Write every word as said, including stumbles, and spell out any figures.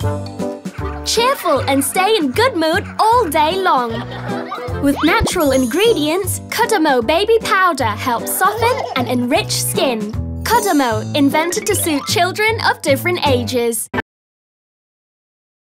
Cheerful and stay in good mood all day long. With natural ingredients, Kodomo Baby Powder helps soften and enrich skin. Kodomo, invented to suit children of different ages.